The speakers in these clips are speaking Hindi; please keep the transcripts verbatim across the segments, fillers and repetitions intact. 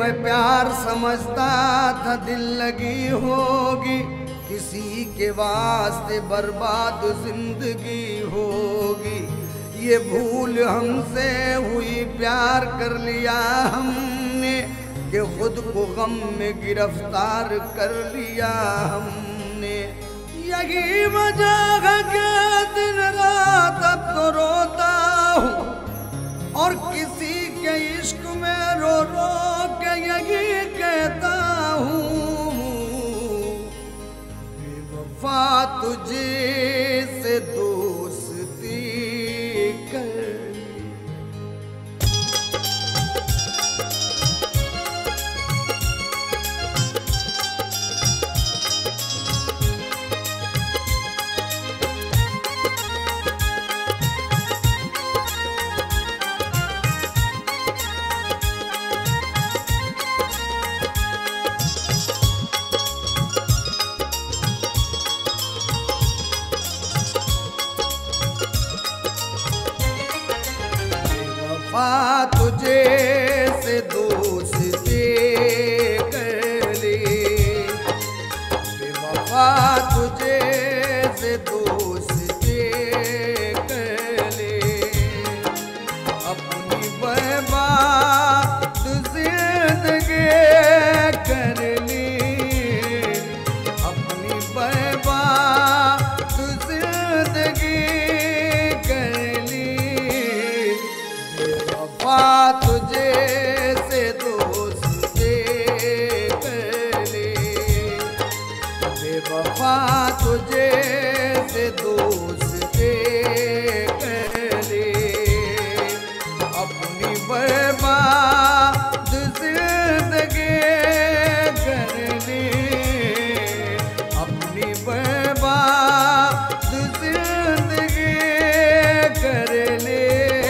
मैं प्यार समझता था दिल लगी होगी, किसी के वास्ते बर्बाद जिंदगी होगी। ये भूल हमसे हुई, प्यार कर लिया हमने कि खुद को गम में गिरफ्तार कर लिया हमने। यही वजह है कि दिन रात अब तो रोता हूँ और किसी के इश्क में रो रो के यही कहता हूँ, बेवफा तुझे से दोस्ती कर। बेवफा तुझे से दोस्ती कर ले, बेवफा तुझे से दोस्ती कर ले। अपनी बर्बाद जिंदगी कर ले, अपनी बर्बाद जिंदगी कर ले। बेवफा तुझे से दोस्ती कर ले, बेवफा तुझे से दोस्ती कर ले। अपनी बर्बाद जिंदगी कर ले, अपनी बर्बाद जिंदगी कर ले।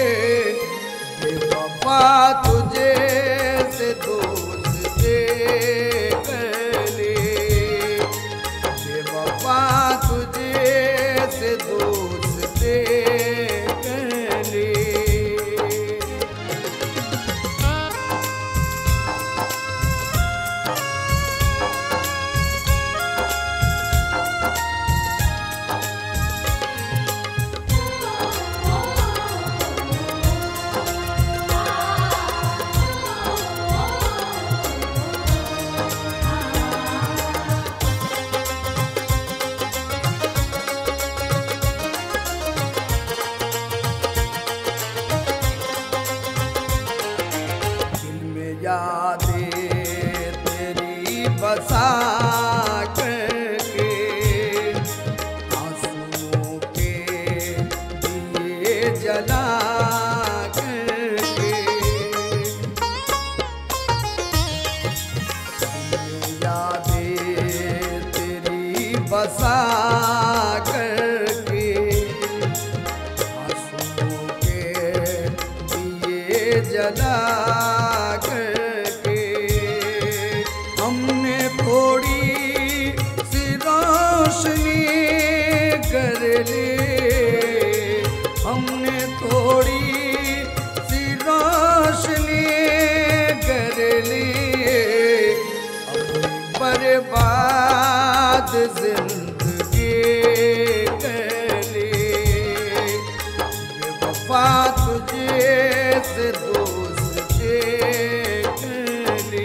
बेवफा तुझे से दोस्ती कर ले, बेवफा तुझे से दोस्ती कर ले। यादें तेरी बसा करके आंसुओं के दिए जला करके। यादें तेरी बसा करके आंसुओं के दिए जला थोड़ी सी रोशनी कर ले, हमने थोड़ी सी रोशनी कर ली। अपनी बर्बाद जिंदगी कर ली, बेवफा तुझे से दोस्ती कर ली।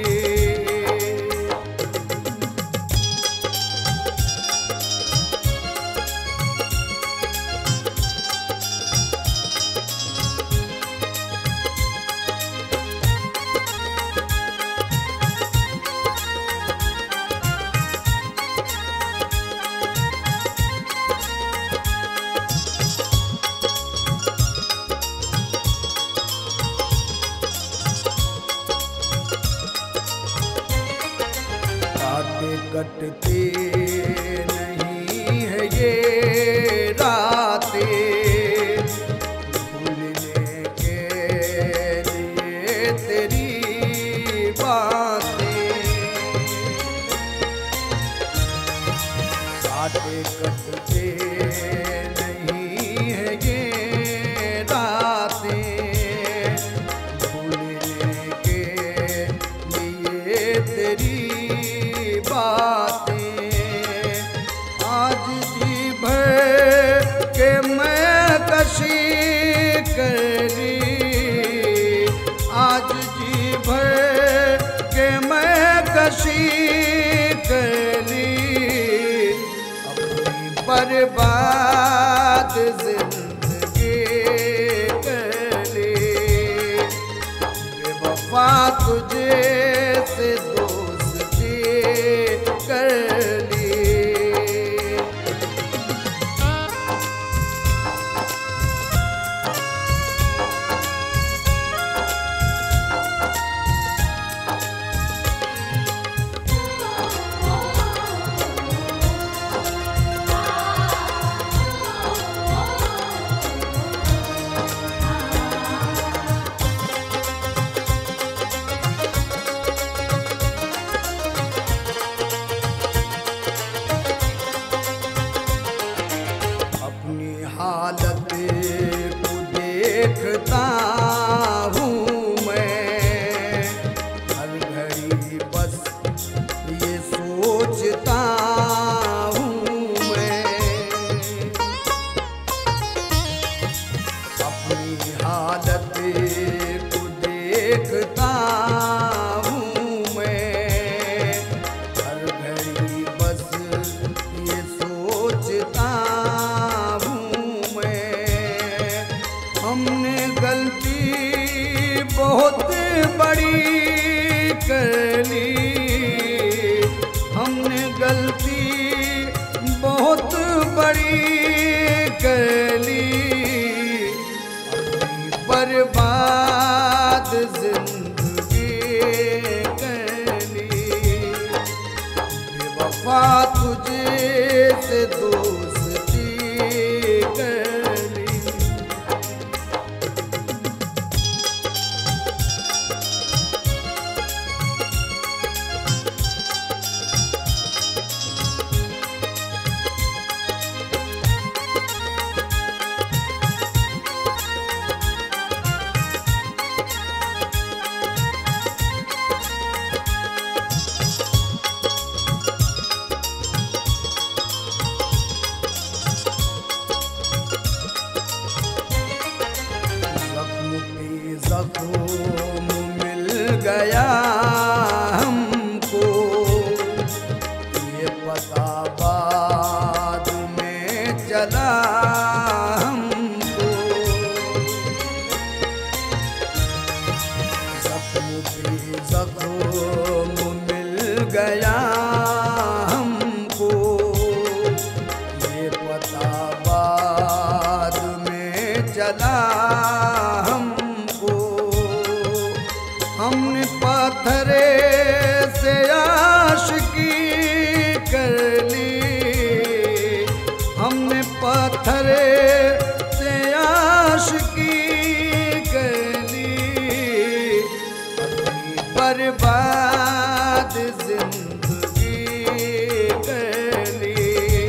कटती नहीं है ये रातें, भूलने के लिए तेरी बातें। बातें कटते नहीं है ये रातें, भूलने के लिए कर ली। हमने गलती बहुत बड़ी कर ली, अपनी बर्बाद जिंदगी कर ली। बेवफा तुझे से दोस्ती कर ली। जख्म मिल गया हमको, ये पता बाद में चला हमको। जख्म पे जख्म मिल गया हमको, ये पता बाद में चला हमको। हमने पत्थरे से आशिकी कर ली, हमने पत्थरे से आशिकी कर ली। अपनी बर्बाद जिंदगी कर ली।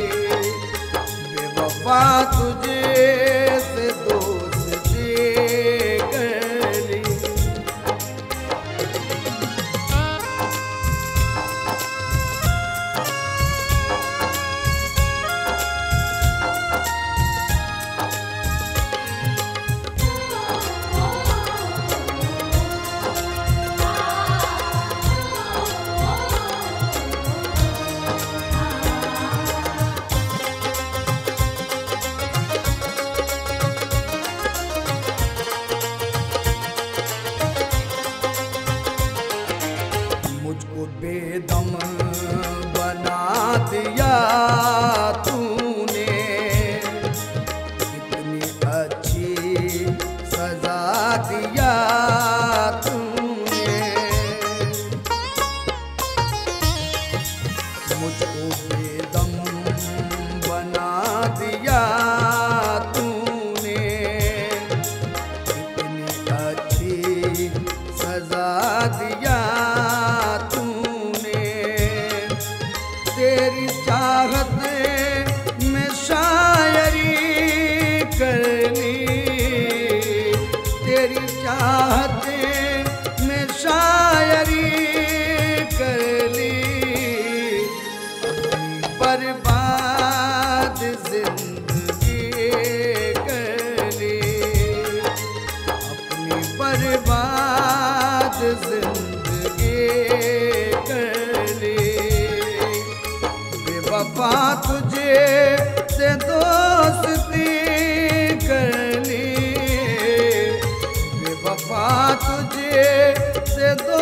बेवफा तुझे से दोस्ती कर ली। मुझको बेदम बना दिया तूने, कितनी अच्छी सजा दिया तूने। मुझको बेदम बना दिया तूने, कितनी अच्छी सजा दिया। तेरी चाहत में शायरी कर ली, तेरी चाहत में शायरी कर ली। अपनी बर्बाद जिंदगी कर ली, अपनी बर्बाद जिंदगी कर ली। बेवफा तुझे से दोस्ती कर ली, बेवफा तुझे से